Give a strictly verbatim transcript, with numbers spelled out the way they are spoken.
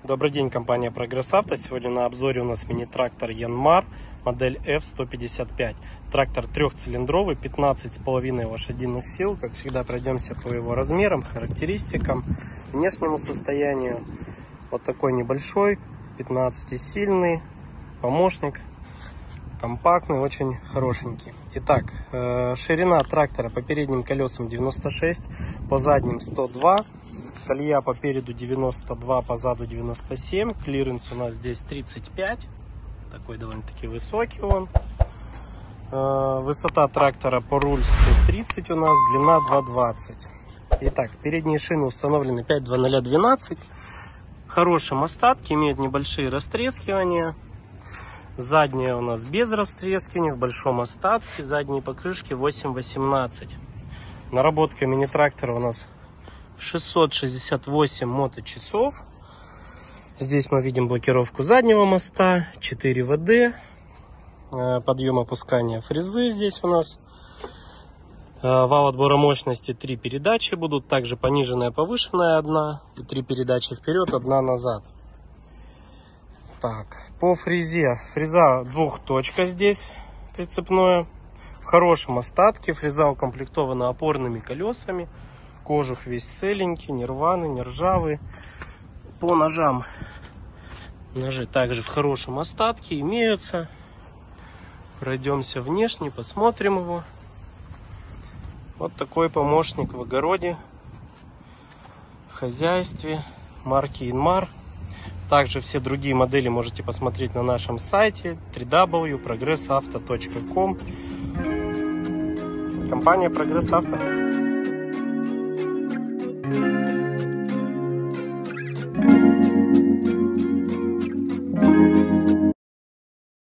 Добрый день, компания Прогресс Авто. Сегодня на обзоре у нас мини-трактор Янмар, модель эф сто пятьдесят пять. Трактор трехцилиндровый, пятнадцать с половиной лошадиных сил. Как всегда, пройдемся по его размерам, характеристикам, внешнему состоянию. Вот такой небольшой, пятнадцатисильный помощник, компактный, очень хорошенький. Итак, ширина трактора по передним колесам девяносто шесть, по задним сто два. Колея по переду девяносто два, по заду девяносто семь. Клиренс у нас здесь тридцать пять. Такой довольно-таки высокий он. Высота трактора по руль сто тридцать у нас, длина два двадцать. Итак, передние шины установлены пять два ноль двенадцать. В хорошем остатке, имеют небольшие растрескивания. Задняя у нас без растрескиваний, в большом остатке. Задние покрышки восемь восемнадцать. Наработка мини-трактора у нас шестьсот шестьдесят восемь моточасов. Здесь мы видим блокировку заднего моста, четыре вэ дэ, подъем опускания фрезы здесь у нас. Вал отбора мощности, три передачи будут, также пониженная, повышенная одна, и три передачи вперед, одна назад. Так, по фрезе, фреза двухточка здесь прицепное, в хорошем остатке, фреза укомплектована опорными колесами. Кожух весь целенький, не рваный, не ржавый. По ножам, ножи также в хорошем остатке имеются. Пройдемся внешне, посмотрим его. Вот такой помощник в огороде, в хозяйстве, марки Янмар. Также все другие модели можете посмотреть на нашем сайте дабл ю дабл ю дабл ю точка прогресс авто точка ком. Компания Прогресс Авто.